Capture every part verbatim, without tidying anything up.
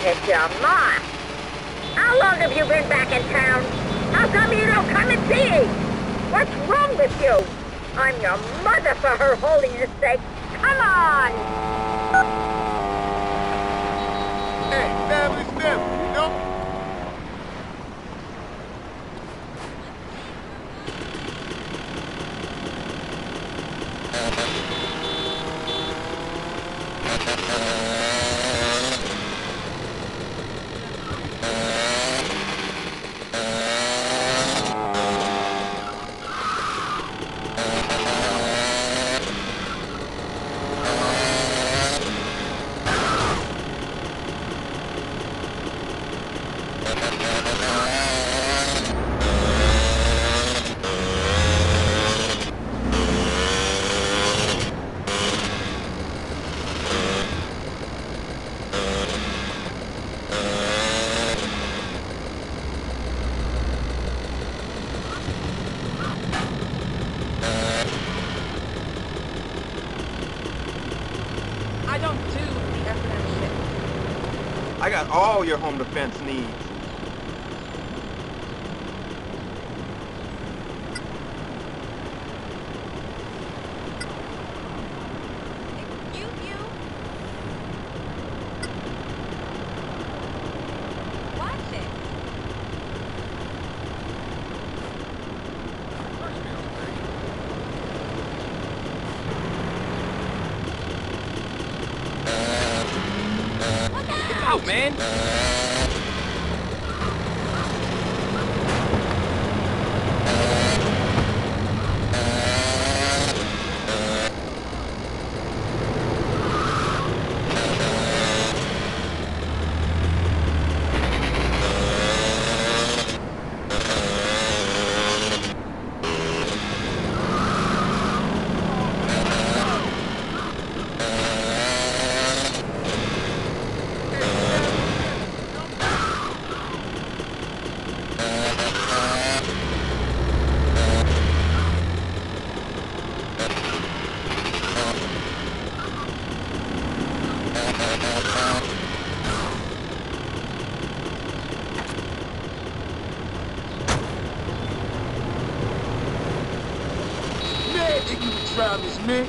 It's your ma. How long have you been back in town? How come you don't come and see? What's wrong with you? I'm your mother, for her holiness sake. Come on! Hey, family family, you know? I got all your home defense needs. Excuse you? Watch it. Look out, man! Think you can try this, man?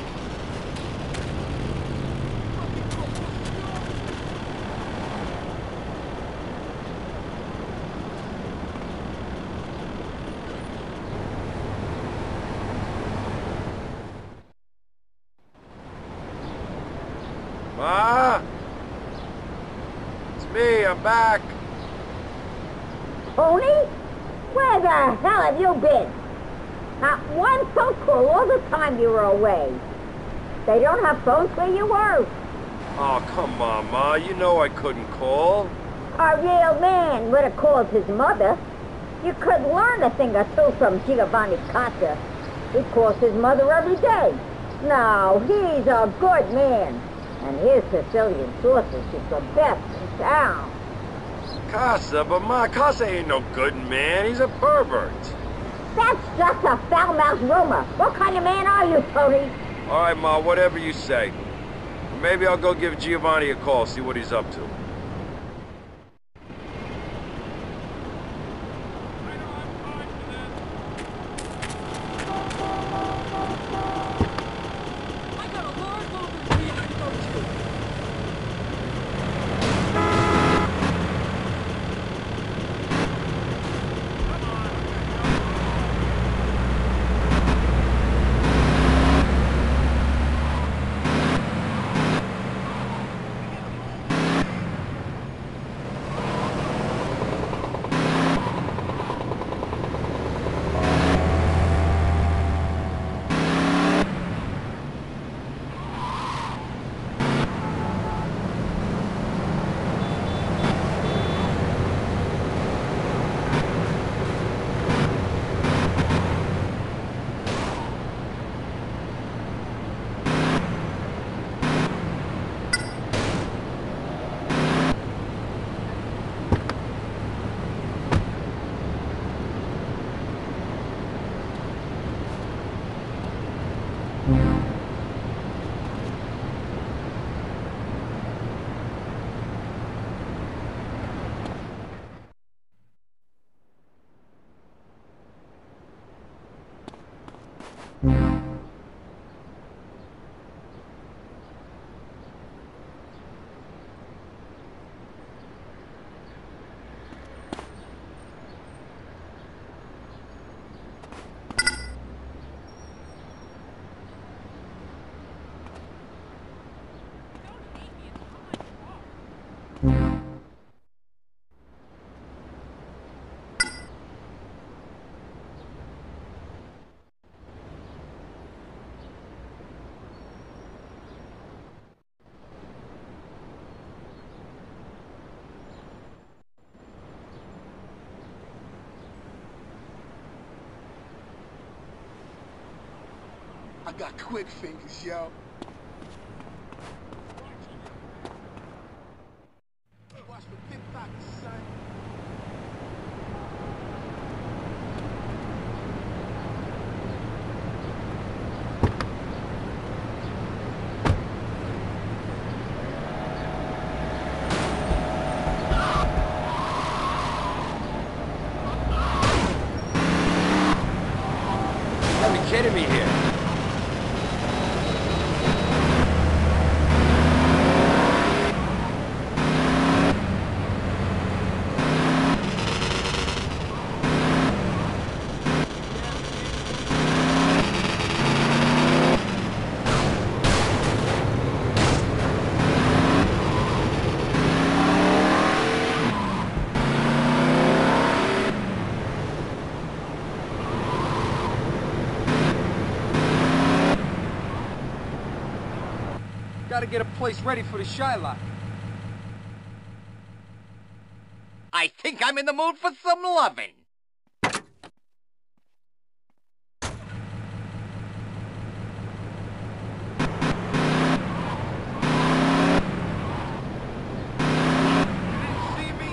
Ma? It's me, I'm back. Tony? Where the hell have you been? Not one phone call all the time you were away. They don't have phones where you were. Oh, come on, Ma. You know I couldn't call. A real man would have called his mother. You could learn a thing or two from Giovanni Casa. He calls his mother every day. No, he's a good man. And his Sicilian sausage is the best in town. Casa, but Ma, Casa ain't no good man. He's a pervert. That's just a foul-mouthed rumor. What kind of man are you, Tony? All right, Ma, whatever you say. Maybe I'll go give Giovanni a call, see what he's up to. I got quick fingers, yo. Watch for pickpockets, son. You gotta be kidding me here. Gotta get a place ready for the Shylock. I think I'm in the mood for some loving. See me?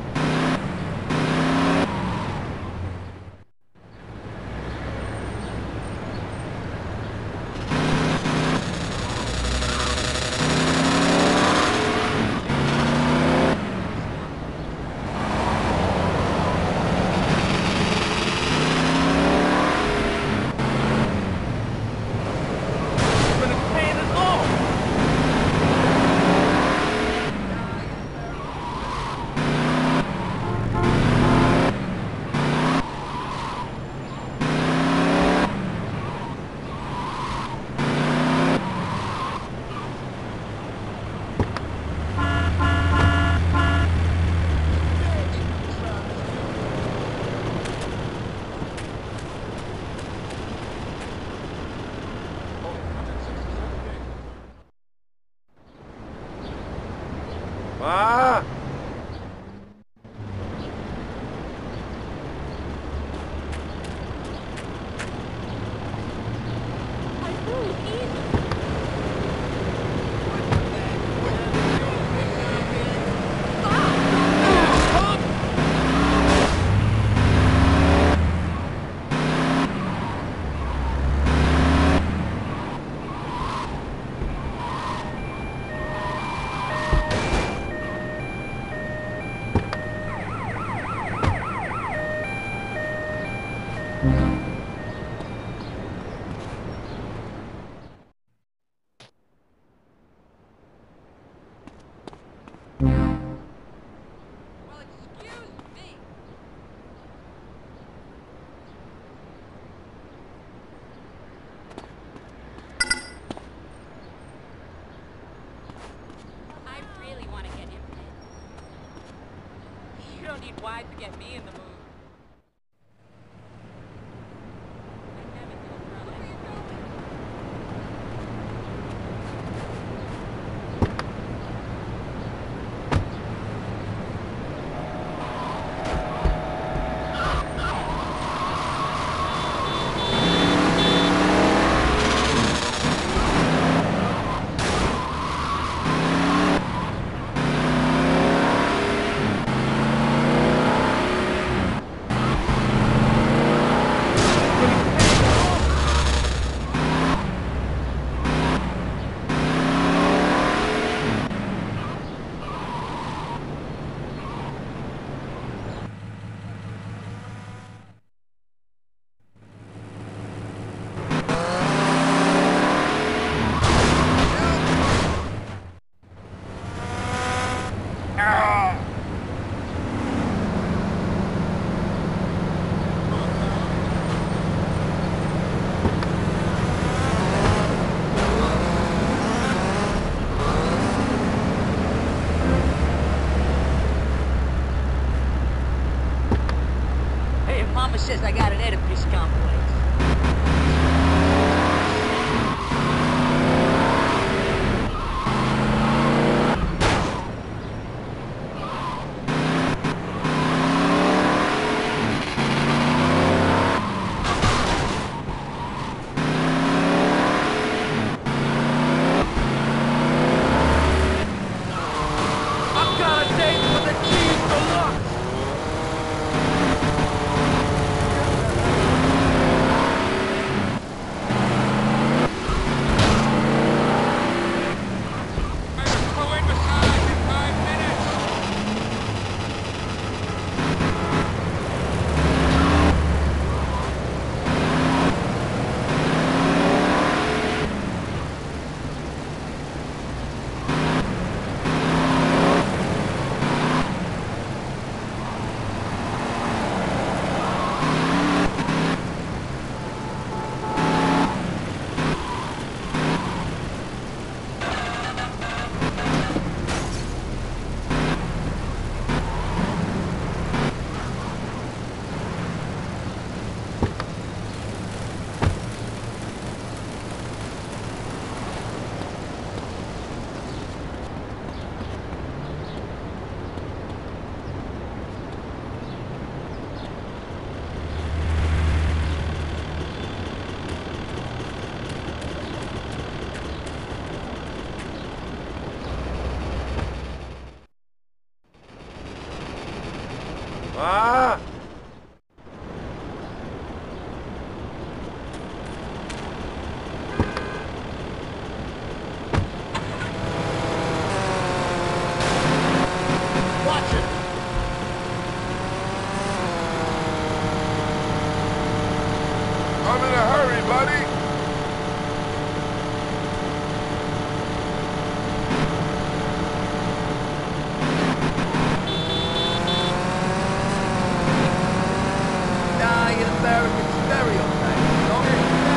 Ah! Well, excuse me. I really want to get infinite. You don't need wide to get me in the mood. I never do a girl like says I got an Oedipus complex. Ah! Watch it! I'm in a hurry, buddy! Nah, you're American stereotype, you know?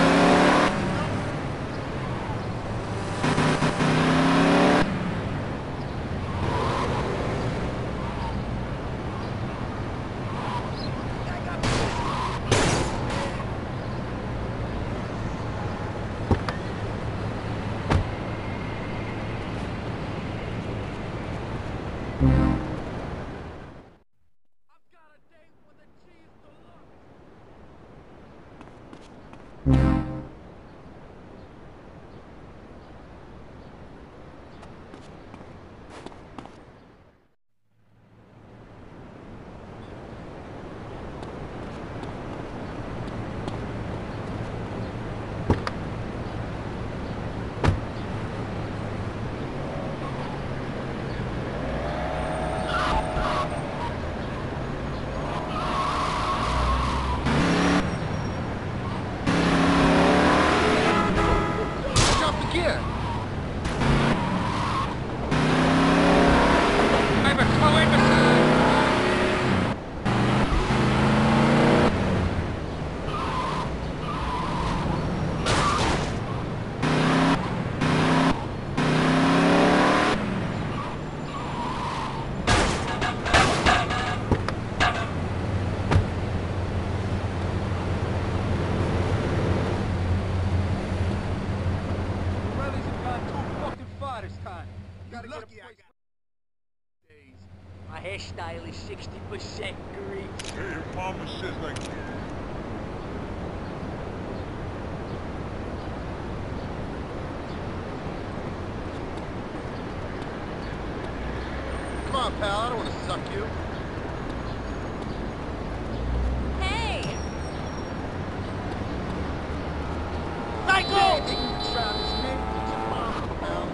My hairstyle is sixty percent grease. Hey, your mama says like that. Come on, pal, I don't want to suck you. Hey! Psycho! Hey, you Travis, man. Come on, pal.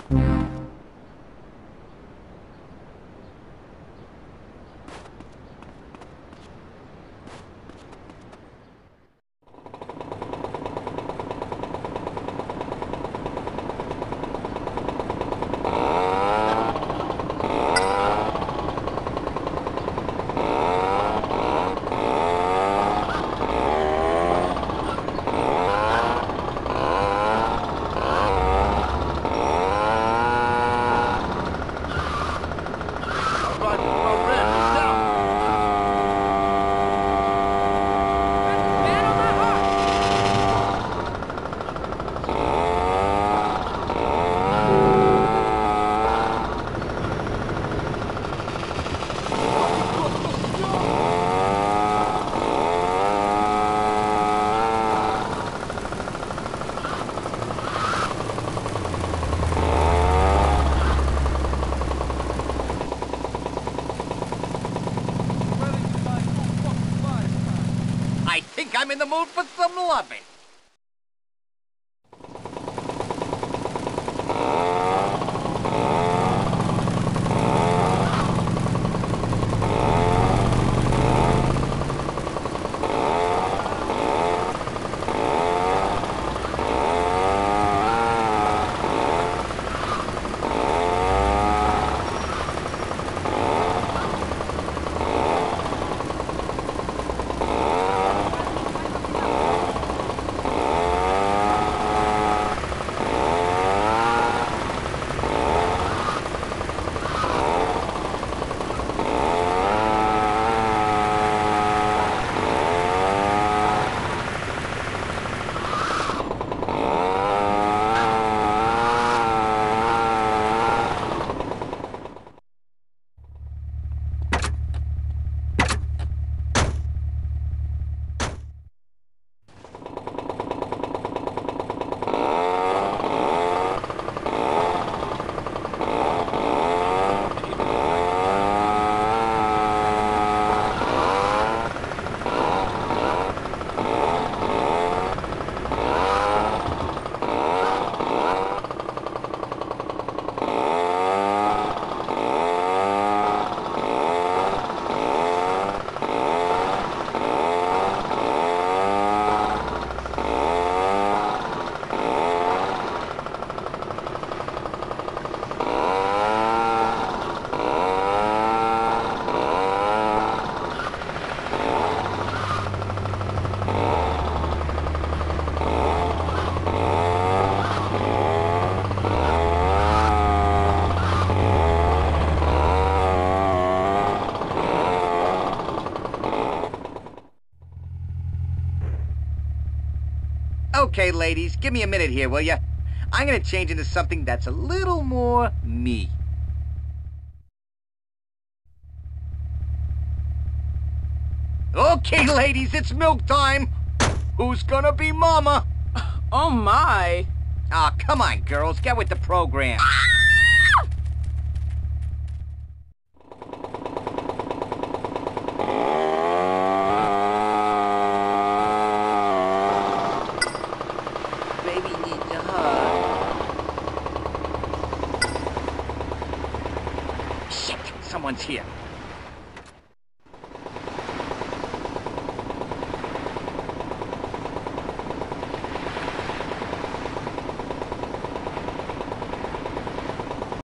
I think I'm in the mood for some loving. Okay, ladies, give me a minute here, will ya? I'm gonna change into something that's a little more me. Okay, ladies, it's milk time. Who's gonna be mama? Oh my. Ah, oh, come on, girls, get with the program. Baby needs a hug. Shit, someone's here.